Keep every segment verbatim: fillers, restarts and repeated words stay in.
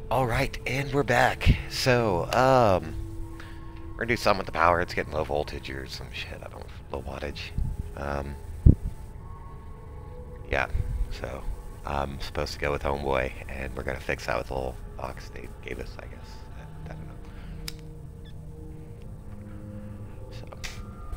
Alright, and we're back. So, um, we're gonna do something with the power. It's getting low voltage or some shit. I don't know. Low wattage. Um, yeah, so I'm supposed to go with Homeboy, and we're gonna fix that with the little box they gave us, I guess. I, I don't know. So.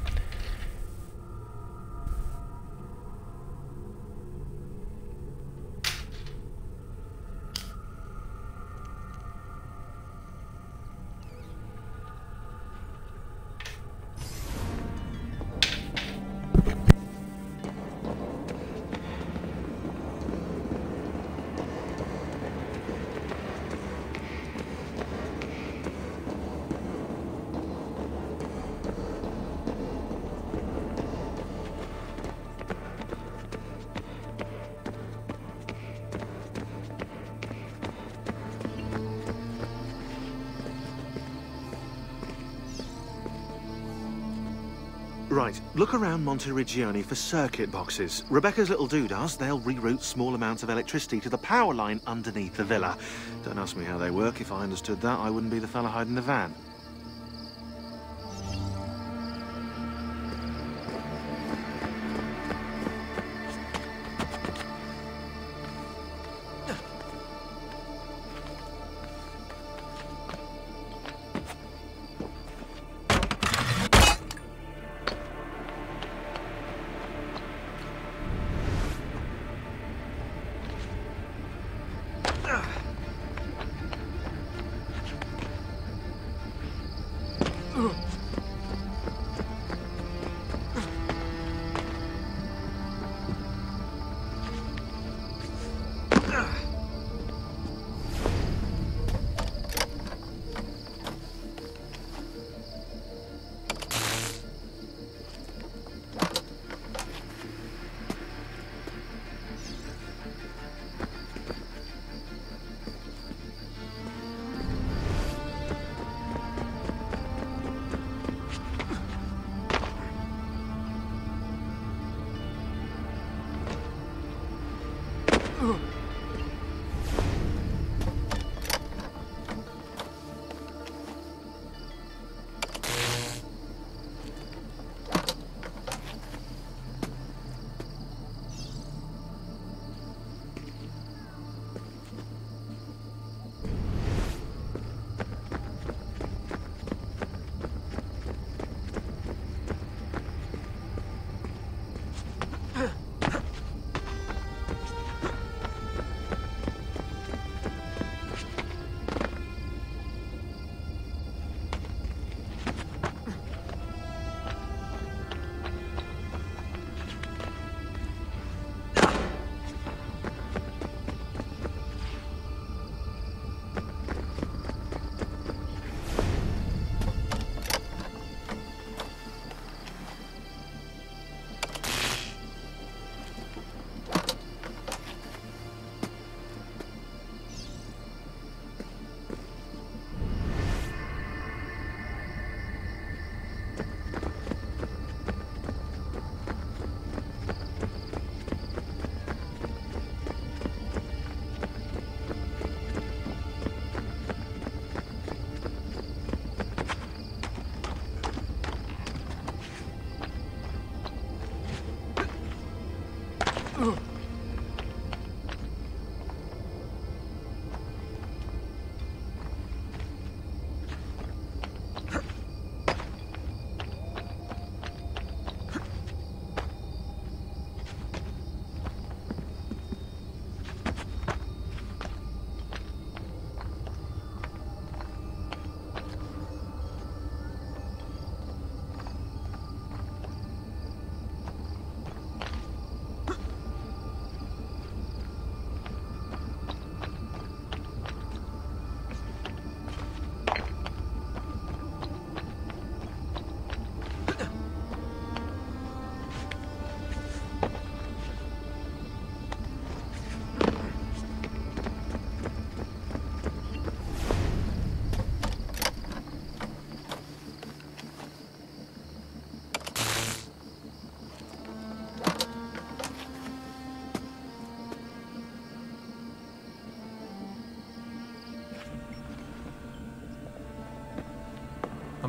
Right, look around Monteriggioni for circuit boxes. Rebecca's little doodahs, they'll reroute small amounts of electricity to the power line underneath the villa. Don't ask me how they work. If I understood that, I wouldn't be the fella hiding the van.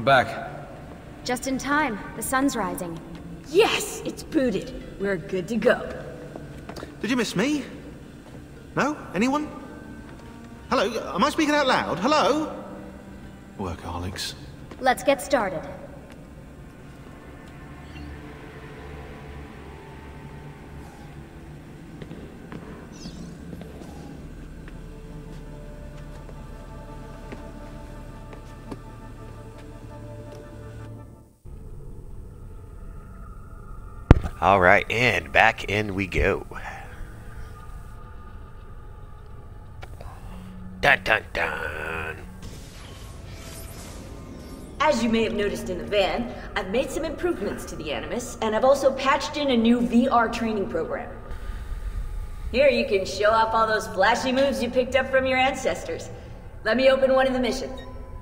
I'm back. Just in time. The sun's rising. Yes, it's booted. We're good to go. Did you miss me? No? Anyone? Hello? Am I speaking out loud? Hello? Workaholics. Let's get started. Alright, and back in we go. Dun dun dun. As you may have noticed in the van, I've made some improvements to the Animus, and I've also patched in a new V R training program. Here you can show off all those flashy moves you picked up from your ancestors. Let me open one of the missions.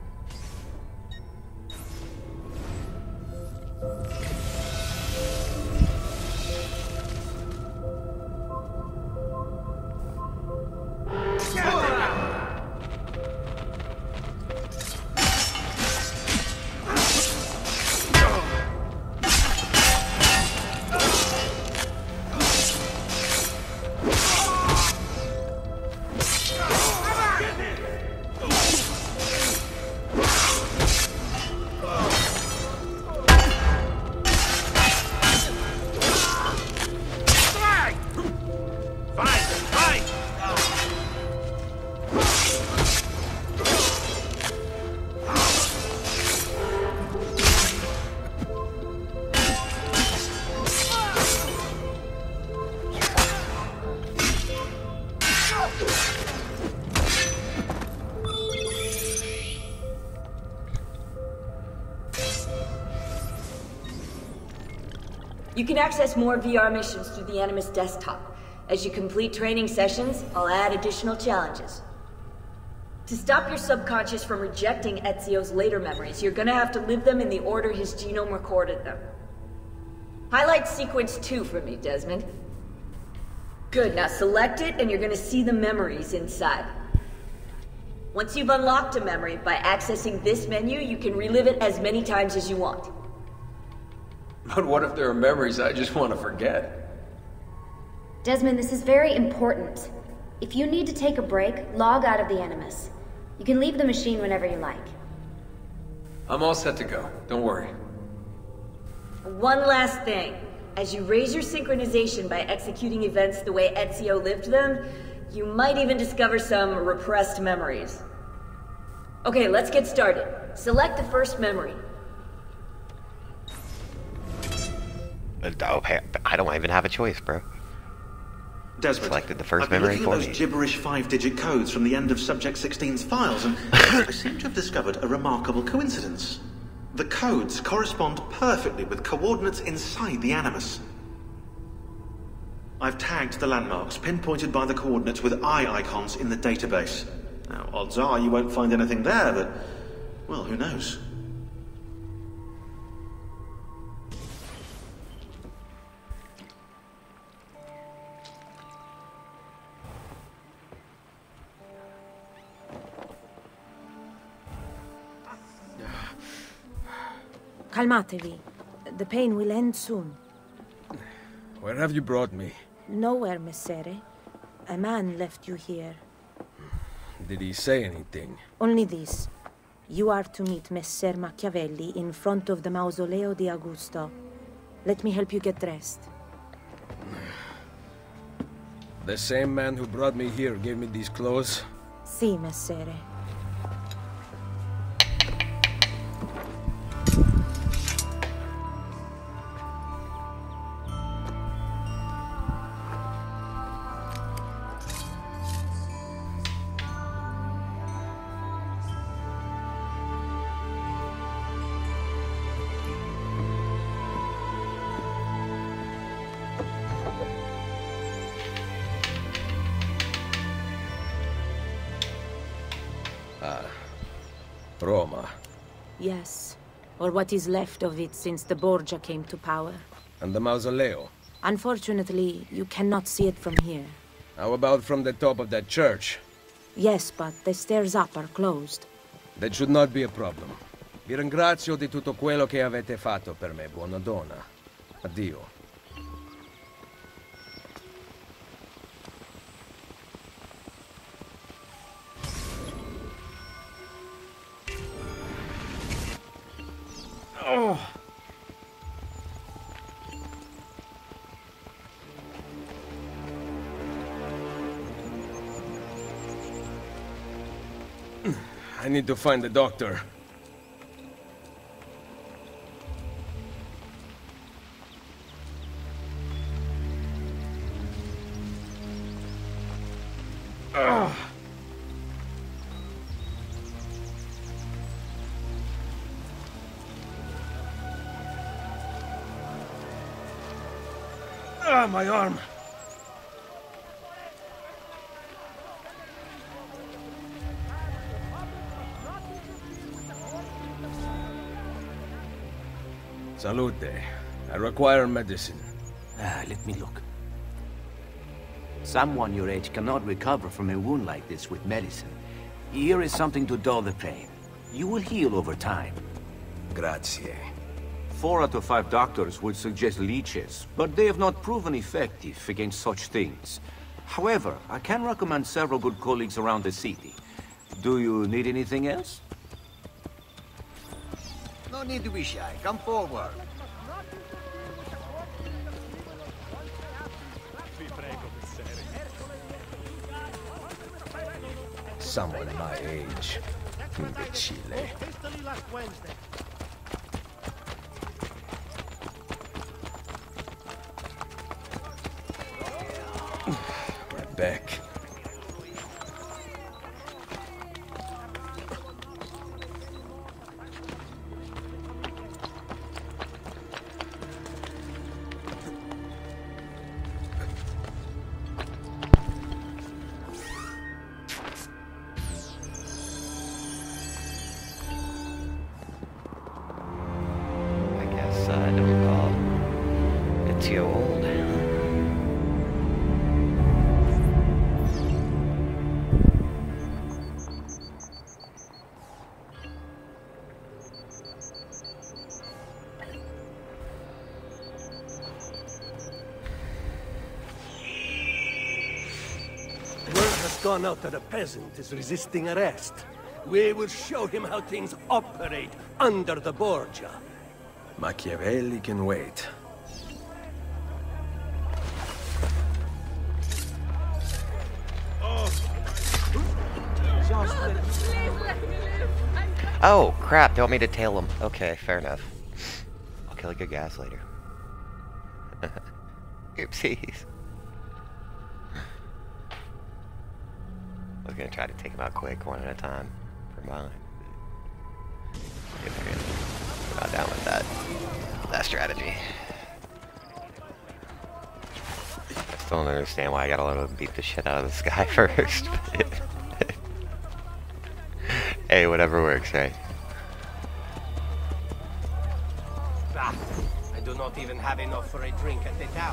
You can access more V R missions through the Animus desktop. As you complete training sessions, I'll add additional challenges. To stop your subconscious from rejecting Ezio's later memories, you're gonna have to live them in the order his genome recorded them. Highlight sequence two for me, Desmond. Good, now select it and you're gonna see the memories inside. Once you've unlocked a memory, by accessing this menu, you can relive it as many times as you want. But what if there are memories I just want to forget? Desmond, this is very important. If you need to take a break, log out of the Animus. You can leave the machine whenever you like. I'm all set to go. Don't worry. One last thing. As you raise your synchronization by executing events the way Ezio lived them, you might even discover some repressed memories. Okay, let's get started. Select the first memory. Oh, I don't even have a choice, bro. Desmond, Selected the first I've been memory looking for at those me. gibberish five-digit codes from the end of Subject sixteen's files, and I seem to have discovered a remarkable coincidence. The codes correspond perfectly with coordinates inside the Animus. I've tagged the landmarks, pinpointed by the coordinates with eye icons in the database. Now, odds are you won't find anything there, but, well, who knows? Calmatevi. The pain will end soon. Where have you brought me? Nowhere, Messere. A man left you here. Did he say anything? Only this. You are to meet Messer Machiavelli in front of the Mausoleo di Augusto. Let me help you get dressed. The same man who brought me here gave me these clothes? Si, Messere. Roma. Yes. Or what is left of it since the Borgia came to power. And the Mausoleo? Unfortunately, you cannot see it from here. How about from the top of that church? Yes, but the stairs up are closed. That should not be a problem. Vi ringrazio di tutto quello che avete fatto per me, buona donna. Addio. Oh. I need to find the doctor. Ugh. Ah, my arm. Salute. I require medicine. Ah, let me look. Someone your age cannot recover from a wound like this with medicine. Here is something to dull the pain. You will heal over time. Grazie. Four out of five doctors would suggest leeches, but they have not proven effective against such things. However, I can recommend several good colleagues around the city. Do you need anything else? No need to be shy. Come forward. Someone my age. Imbecile. My back. Gone out that a peasant is resisting arrest. We will show him how things operate under the Borgia. Machiavelli can wait. Oh, crap. They want me to tail him. Okay, fair enough. I'll kill a good gas later. Oopsies. I was gonna try to take him out quick, one at a time, for mine. I'm not down with that. That strategy. I still don't understand why I gotta let him beat the shit out of this guy first. Hey, whatever works, right? Ah, I do not even have enough for a drink at the tavern.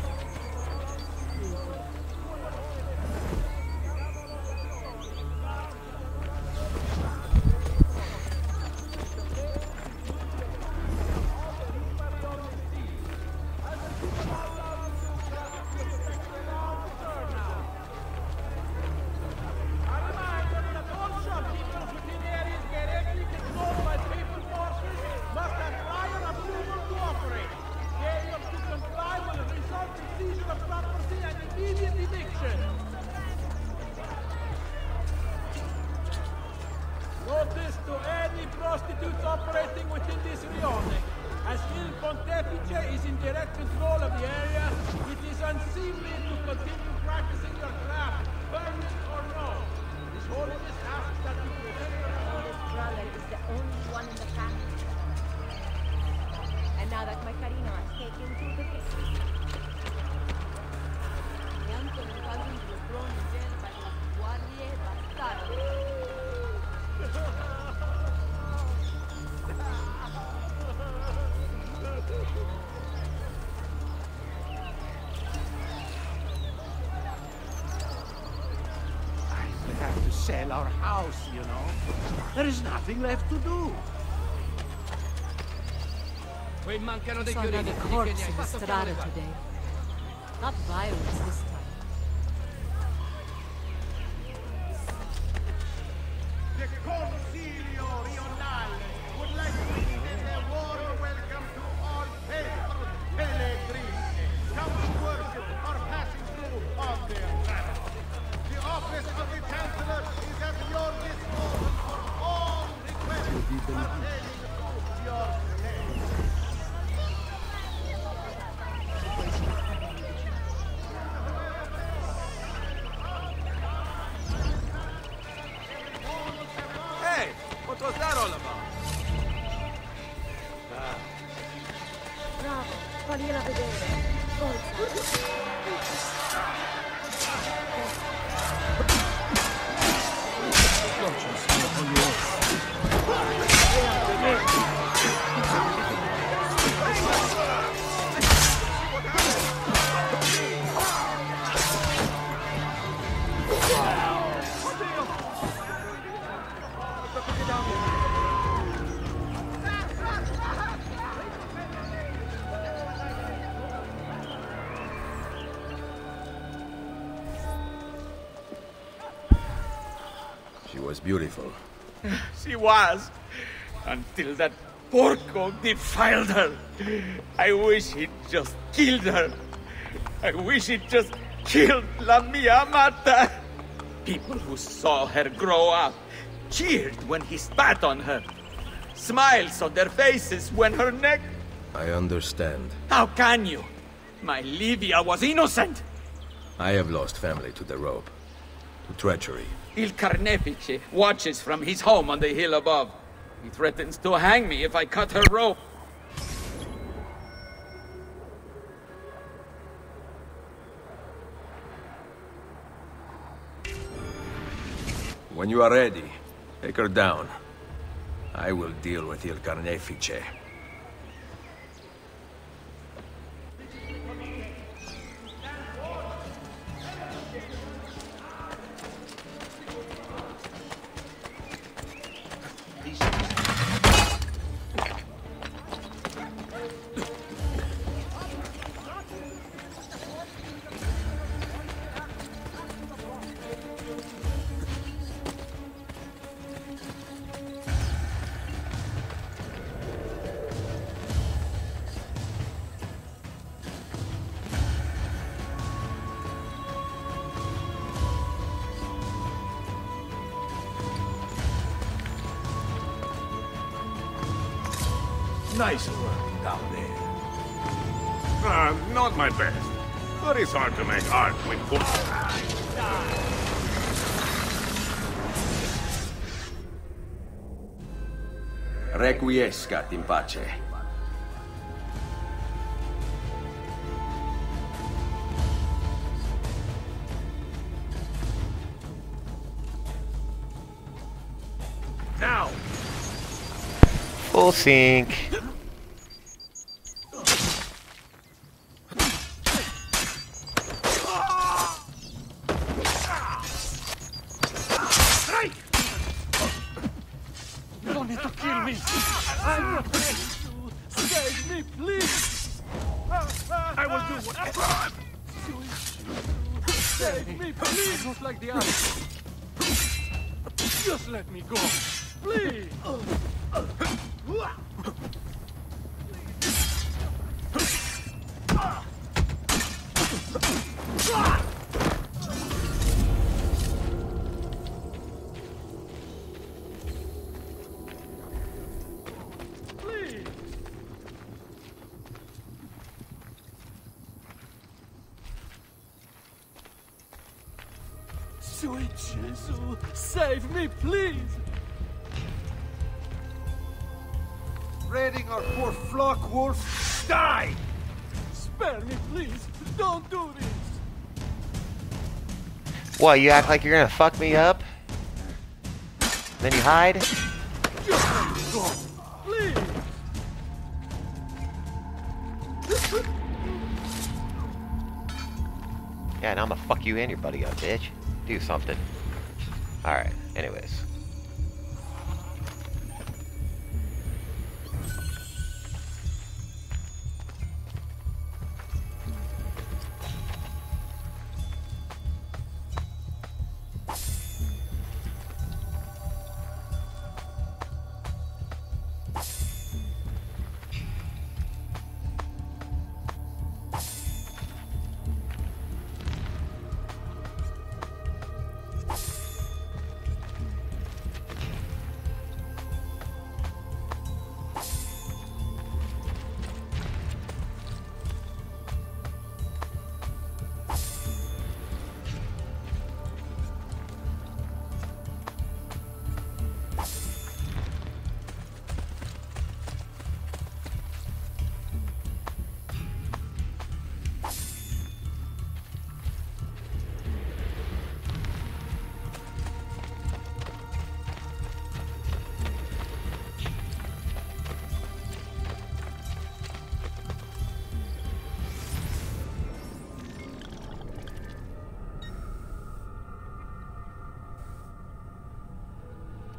Notice to any prostitutes operating within this rione. As Il Pontefice is in direct control of the area, it is unseemly to continue practicing your craft, permit or no. His Holiness asks that you prevent your This brother is the only one in the family. And now that my Carino has taken to the case. The uncle and cousins were thrown in jail by those Guardie Bastardi. I have to sell our house, you know. There is nothing left to do. Quei mancano dei Saw another fiorellini che corpse ne hai in the fatto strada fare. today. Not violence this time. The Concilio Rionale would like to extend a warm welcome to all faithful pellegrini come to worship or passing through on their travels. The office of the Chancellor is at your disposal for all requests pertaining to your stay. Hey, what was that all about? Bravo, fagliela vedere. Forza. She was beautiful. She was, until that porco defiled her. I wish he'd just killed her. I wish he'd just killed La Mia Amata. People who saw her grow up cheered when he spat on her. Smiles on their faces when her neck... I understand. How can you? My Livia was innocent. I have lost family to the rope. To treachery. Il Carnefice watches from his home on the hill above. He threatens to hang me if I cut her rope. When you are ready, take her down. I will deal with Il Carnefice. Nice work down there. Uh, not my best. But it's hard to make art with foot. Requiescat in pace. Now! Full sync. You don't need to kill me. I'm not ready to save me, please. I will do whatever. Save me, please. Not like the others. Just let me go, please. Sweet Jesus, save me, please! Raiding our poor flock, Wolf. Die! Spare me, please! Don't do this! What, you act like you're gonna fuck me up? Then you hide? Just let me go, please! Yeah, and I'm gonna fuck you and your buddy up, bitch. Do something. Alright, anyways.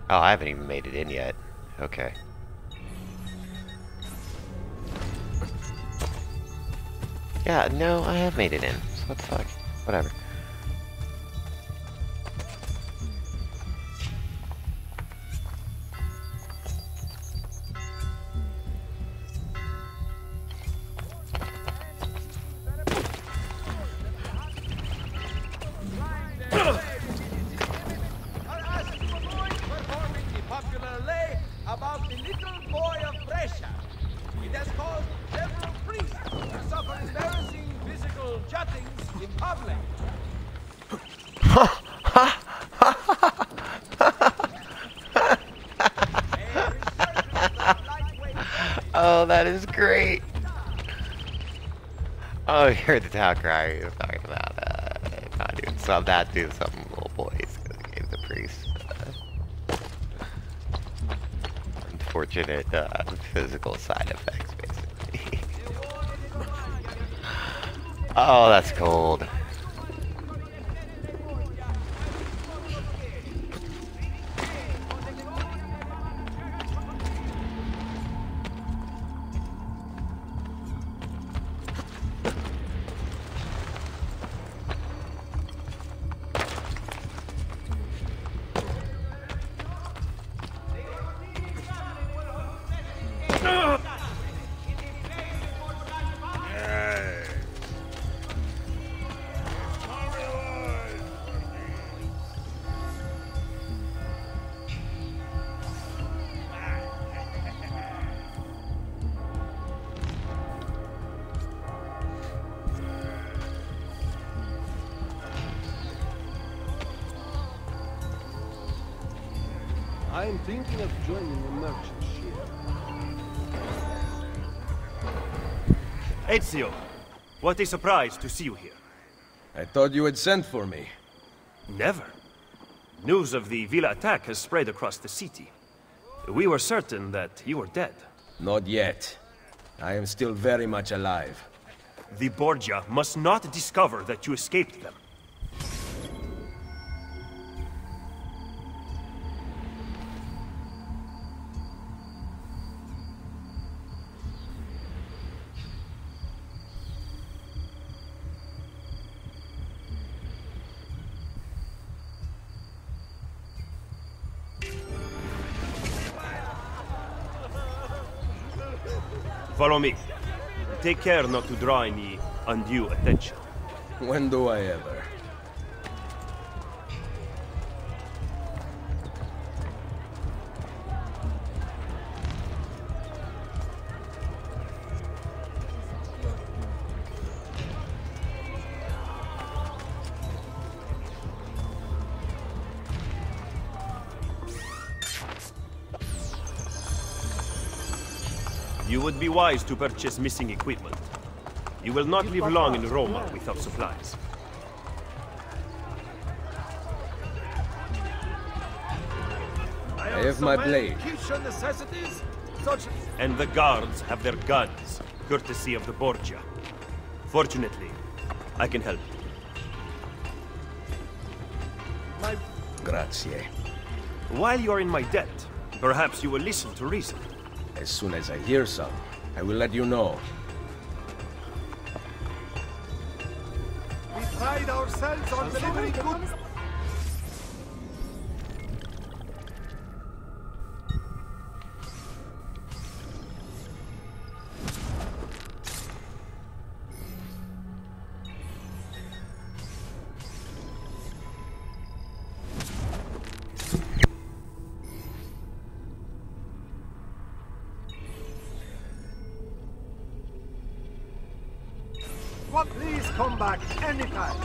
Oh, I haven't even made it in yet. Okay. Yeah, no, I have made it in. So what the fuck? Whatever. About the little boy of Brescia. It has caused several priests to suffer embarrassing physical juttings in public. Oh, that is great. Oh, you heard the town cry. He was talking about uh, not doing some, not doing something, little boys. Gave the priest. Uh, unfortunate uh, physical side effects, basically. Oh, that's cold. I'm thinking of joining a merchant ship. Ezio, what a surprise to see you here. I thought you had sent for me. Never. News of the Villa attack has spread across the city. We were certain that you were dead. Not yet. I am still very much alive. The Borgia must not discover that you escaped them. Follow me. Take care not to draw any undue attention. When do I ever? You would be wise to purchase missing equipment. You will not live long in Roma without supplies. I have my blade. Necessities, such And the guards have their guns, courtesy of the Borgia. Fortunately, I can help you. my Grazie. While you are in my debt, perhaps you will listen to reason. As soon as I hear some, I will let you know. we pride ourselves on delivering good. Well, please come back anytime.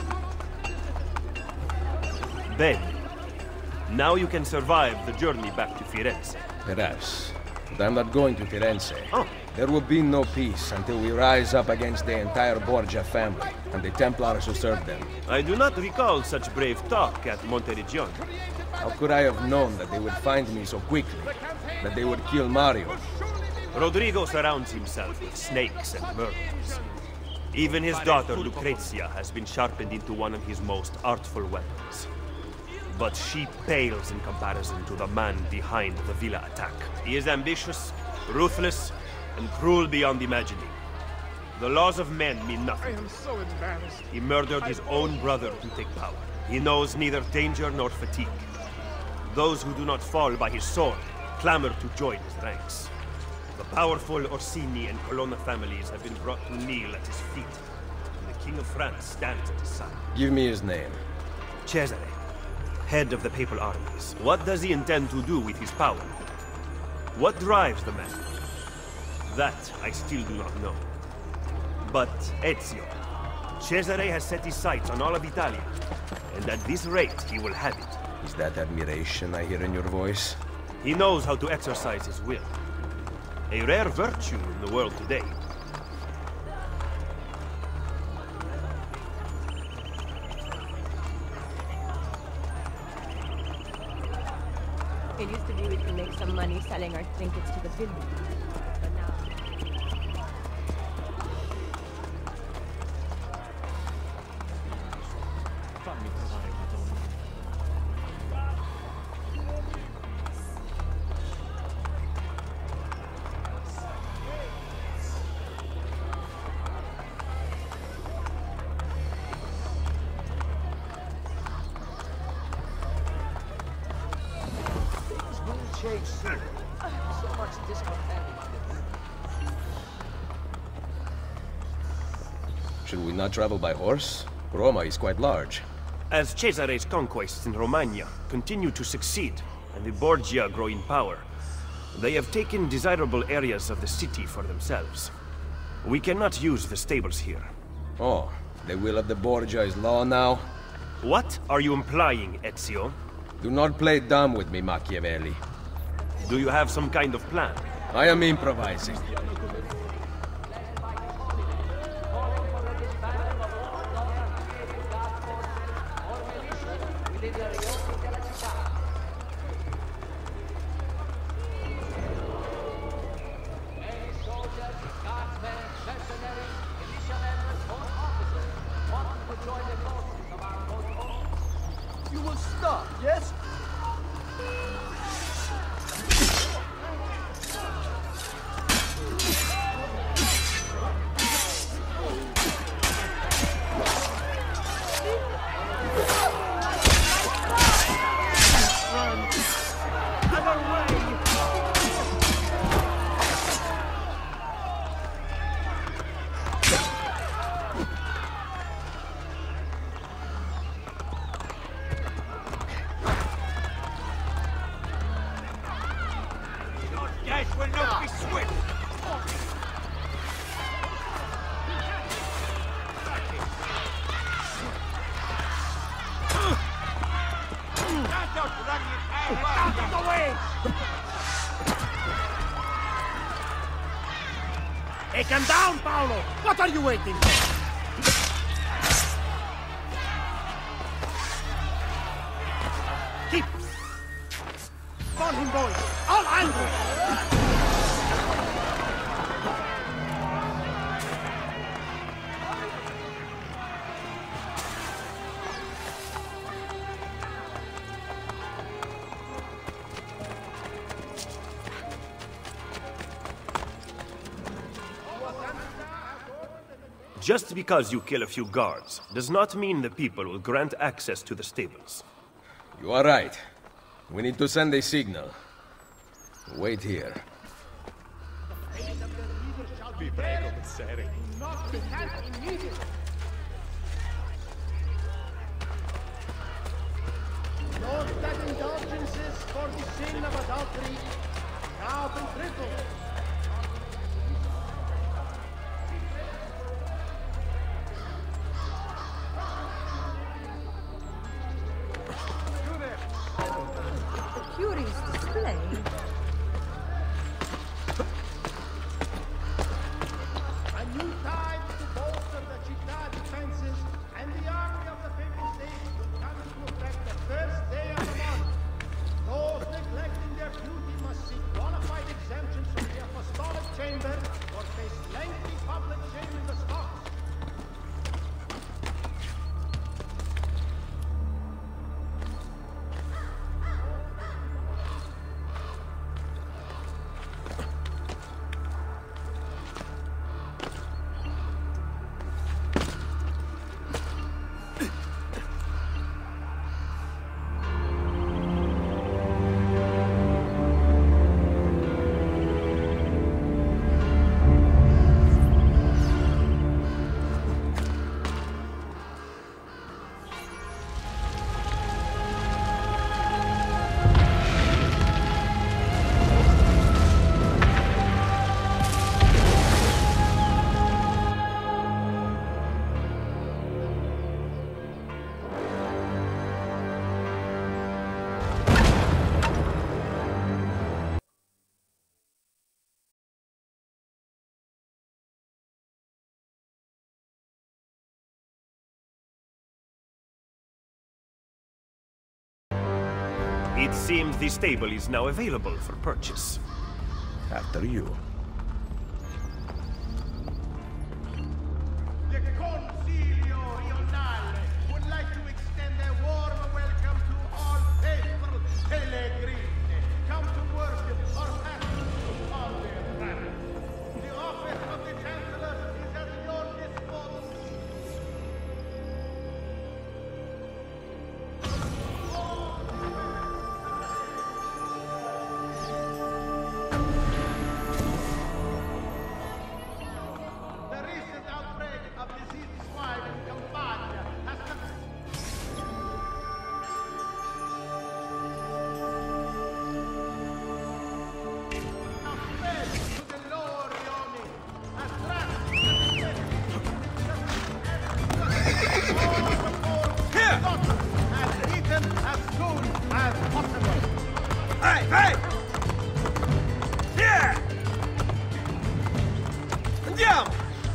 Ben, now you can survive the journey back to Firenze. Perhaps. But I'm not going to Firenze. Oh. There will be no peace until we rise up against the entire Borgia family and the Templars who serve them. I do not recall such brave talk at Monteriggioni. How could I have known that they would find me so quickly? That they would kill Mario? Rodrigo surrounds himself with snakes and murderers. Even his daughter Lucrezia has been sharpened into one of his most artful weapons. but she pales in comparison to the man behind the villa attack. He is ambitious, ruthless, and cruel beyond imagining. The laws of men mean nothing. I am so embarrassed. He murdered his own brother to take power. He knows neither danger nor fatigue. Those who do not fall by his sword clamor to join his ranks. The powerful Orsini and Colonna families have been brought to kneel at his feet. And the King of France stands at his side. Give me his name. Cesare, head of the papal armies. What does he intend to do with his power? What drives the man? That I still do not know. But Ezio, Cesare has set his sights on all of Italia, and at this rate he will have it. Is that admiration I hear in your voice? He knows how to exercise his will. A rare virtue in the world today. It used to be we could make some money selling our trinkets to the building. But now... Change soon. So much discontent. Should we not travel by horse? Roma is quite large. As Cesare's conquests in Romagna continue to succeed, and the Borgia grow in power, they have taken desirable areas of the city for themselves. We cannot use the stables here. Oh, the will of the Borgia is law now? What are you implying, Ezio? Do not play dumb with me, Machiavelli. Do you have some kind of plan? I am improvising. You will stop, yes? Will not be swift. Out of the way! Take him down, Paolo! What are you waiting for? Keep! On him, boys! All angry! Just because you kill a few guards does not mean the people will grant access to the stables. You are right. We need to send a signal. Wait here. Vi prego, messere. Not become immediately. Note that indulgences for the sin of adultery now been tripled. Curious display. A new time to bolster the città defenses, and the army of the Papal States will come into effect the first day of the month. Those neglecting their duty must seek qualified exemptions from the apostolic chamber or face lengthy public shame in the stocks. It seems the stable is now available for purchase. After you. The Concilio Rionale would like to extend a warm welcome to all faithful pellegrini come to worship or pass through all their travels. The office of the Chancellor is at your disposal. The recent outbreak of diseased swine in Campania has now spread to the lower Rioni, as drastic as eaten as soon as possible. Hey, hey! Here! Andiamo!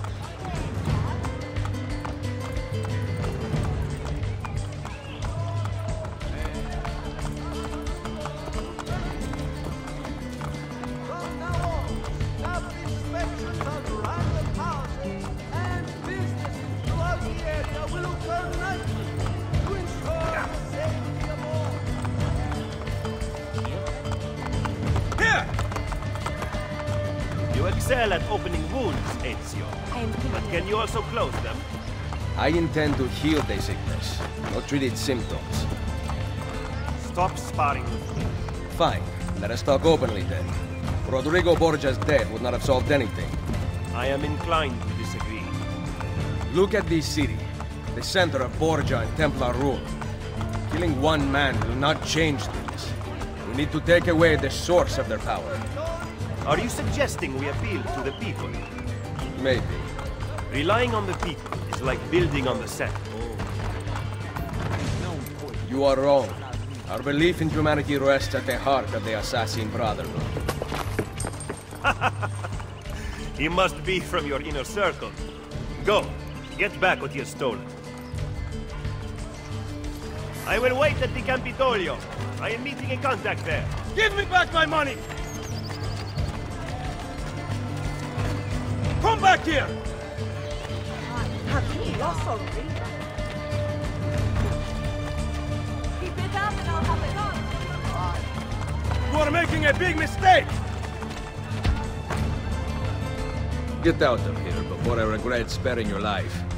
From now on, staff inspections of random houses and businesses throughout the area will occur nightly to ensure the safety of all. Here! You excel at opening wounds, Ezio. But can you also close them? I intend to heal the sickness, not treat its symptoms. Stop sparring with me. Fine. Let us talk openly then. Rodrigo Borgia's death would not have solved anything. I am inclined to disagree. Look at this city, the center of Borgia and Templar rule. Killing one man will not change things. We need to take away the source of their power. Are you suggesting we appeal to the people? Maybe. Relying on the people is like building on the sand. You are wrong. Our belief in humanity rests at the heart of the Assassin Brotherhood. He must be from your inner circle. Go, get back what he has stolen. I will wait at the Campitolio. I am meeting a contact there. Give me back my money! Come back here! Have you lost already? Keep it up and I'll have it on. You are making a big mistake! Get out of here before I regret sparing your life.